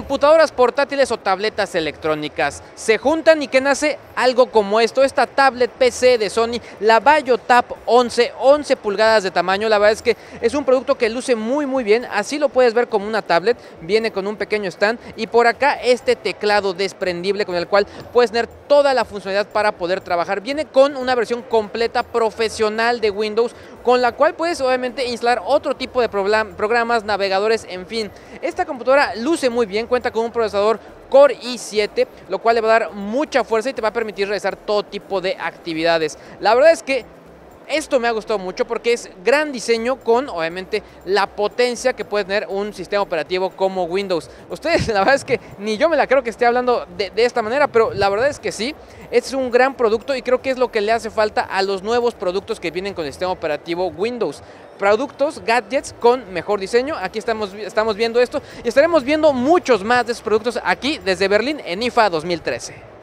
Computadoras portátiles o tabletas electrónicas se juntan y que nace algo como esto, esta tablet PC de Sony, la Vaio Tab 11 pulgadas de tamaño. La verdad es que es un producto que luce muy bien, así lo puedes ver como una tablet, viene con un pequeño stand y por acá este teclado desprendible con el cual puedes tener toda la funcionalidad para poder trabajar. Viene con una versión completa profesional de Windows, con la cual puedes obviamente instalar otro tipo de programas, navegadores, en fin. Esta computadora luce muy bien, cuenta con un procesador Core i7, lo cual le va a dar mucha fuerza y te va a permitir realizar todo tipo de actividades. La verdad es que esto me ha gustado mucho porque es gran diseño con, obviamente, la potencia que puede tener un sistema operativo como Windows. Ustedes, la verdad es que ni yo me la creo que esté hablando de esta manera, pero la verdad es que sí, es un gran producto y creo que es lo que le hace falta a los nuevos productos que vienen con el sistema operativo Windows. Productos, gadgets con mejor diseño. Aquí estamos viendo esto y estaremos viendo muchos más de esos productos aquí desde Berlín en IFA 2013.